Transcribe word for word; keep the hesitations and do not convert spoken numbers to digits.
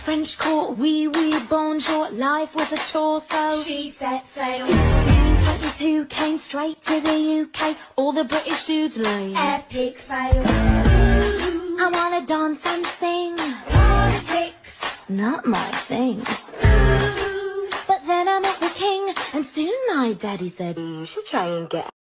French court, wee wee bonjour, life was a chore, so she set sail. nineteen twenty-two came straight to the U K, all the British dudes lame. Epic fail. Ooh, I wanna dance and sing. Politics, not my thing. ooh. But then I met the king, and soon my daddy said, you should try and get